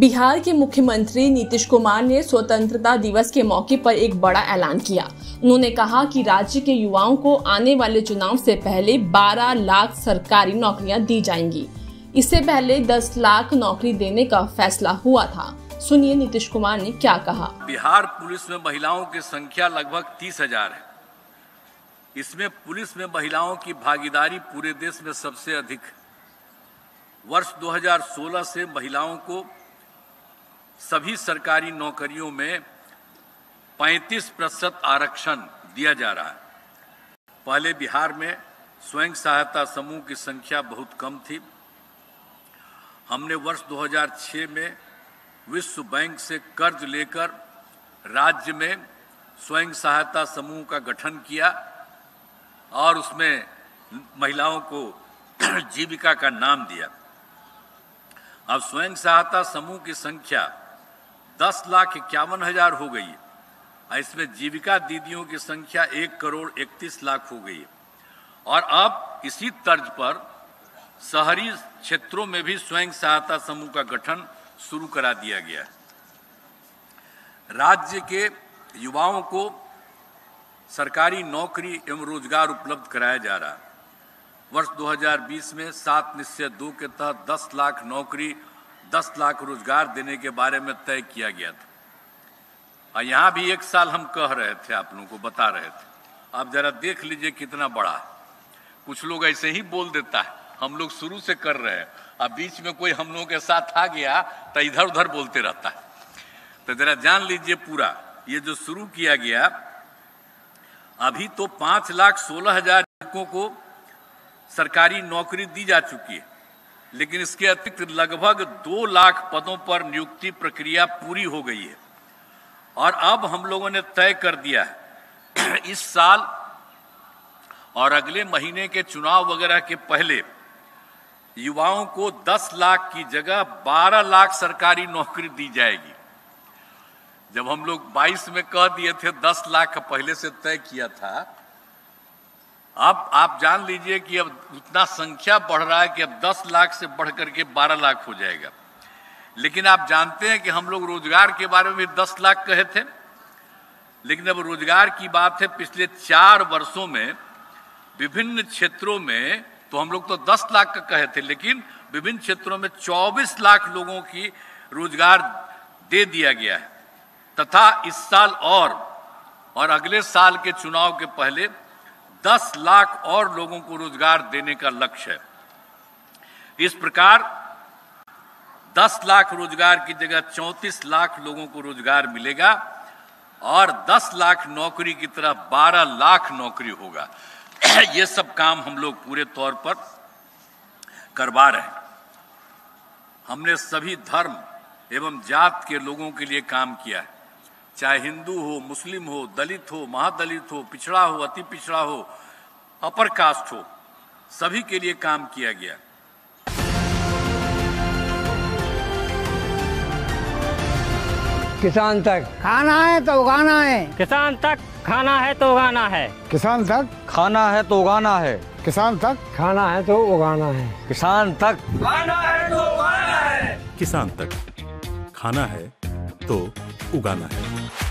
बिहार के मुख्यमंत्री नीतीश कुमार ने स्वतंत्रता दिवस के मौके पर एक बड़ा ऐलान किया। उन्होंने कहा कि राज्य के युवाओं को आने वाले चुनाव से पहले 12 लाख सरकारी नौकरियां दी जाएंगी। इससे पहले 10 लाख नौकरी देने का फैसला हुआ था। सुनिए नीतीश कुमार ने क्या कहा। बिहार पुलिस में महिलाओं की संख्या लगभग 30,000 है। इसमें पुलिस में महिलाओं की भागीदारी पूरे देश में सबसे अधिक है। वर्ष 2016 से महिलाओं को सभी सरकारी नौकरियों में 35% आरक्षण दिया जा रहा है। पहले बिहार में स्वयं सहायता समूह की संख्या बहुत कम थी। हमने वर्ष 2006 में विश्व बैंक से कर्ज लेकर राज्य में स्वयं सहायता समूह का गठन किया और उसमें महिलाओं को जीविका का नाम दिया। अब स्वयं सहायता समूह की संख्या 10,51,000 हो गई है। इसमें जीविका दीदियों की संख्या 1,31,00,000 हो गई है। और अब इसी तर्ज पर शहरी क्षेत्रों में भी स्वयं सहायता समूह का गठन शुरू करा दिया गया है। राज्य के युवाओं को सरकारी नौकरी एवं रोजगार उपलब्ध कराया जा रहा है। वर्ष 2020 में 7 निश्चय 2 के तहत 10 लाख नौकरी, 10 लाख रोजगार देने के बारे में तय किया गया था। और यहाँ भी एक साल हम कह रहे थे, आप लोगों को बता रहे थे। आप जरा देख लीजिए कितना बड़ा है। कुछ लोग ऐसे ही बोल देता है, हम लोग शुरू से कर रहे हैं, अब बीच में कोई हम लोगों के साथ आ गया तो इधर उधर बोलते रहता है। तो जरा जान लीजिए पूरा ये जो शुरू किया गया, अभी तो 5,16,000 युवकों को सरकारी नौकरी दी जा चुकी है, लेकिन इसके अतिरिक्त लगभग 2 लाख पदों पर नियुक्ति प्रक्रिया पूरी हो गई है। और अब हम लोगों ने तय कर दिया है इस साल और अगले महीने के चुनाव वगैरह के पहले युवाओं को 10 लाख की जगह 12 लाख सरकारी नौकरी दी जाएगी। जब हम लोग 22 में कह दिए थे 10 लाख का पहले से तय किया था, अब आप जान लीजिए कि अब उतना संख्या बढ़ रहा है कि अब 10 लाख से बढ़ करके 12 लाख हो जाएगा। लेकिन आप जानते हैं कि हम लोग रोजगार के बारे में भी 10 लाख कहे थे, लेकिन अब रोजगार की बात है। पिछले 4 वर्षों में विभिन्न क्षेत्रों में तो हम लोग तो 10 लाख का कहे थे, लेकिन विभिन्न क्षेत्रों में 24 लाख लोगों की रोजगार दे दिया गया है। तथा इस साल और अगले साल के चुनाव के पहले 10 लाख और लोगों को रोजगार देने का लक्ष्य है। इस प्रकार 10 लाख रोजगार की जगह 34 लाख लोगों को रोजगार मिलेगा और 10 लाख नौकरी की तरह 12 लाख नौकरी होगा। ये सब काम हम लोग पूरे तौर पर करवा रहे हैं। हमने सभी धर्म एवं जात के लोगों के लिए काम किया है, चाहे हिंदू हो, मुस्लिम हो, दलित हो, महादलित हो, पिछड़ा हो, अति पिछड़ा हो, अपर कास्ट हो, सभी के लिए काम किया गया। किसान तक खाना है तो उगाना है, किसान तक खाना है तो उगाना है, किसान तक खाना है तो उगाना है, किसान तक खाना है तो उगाना है, किसान तक खाना है तो उगाना है, किसान तक खाना है तो उगाना है।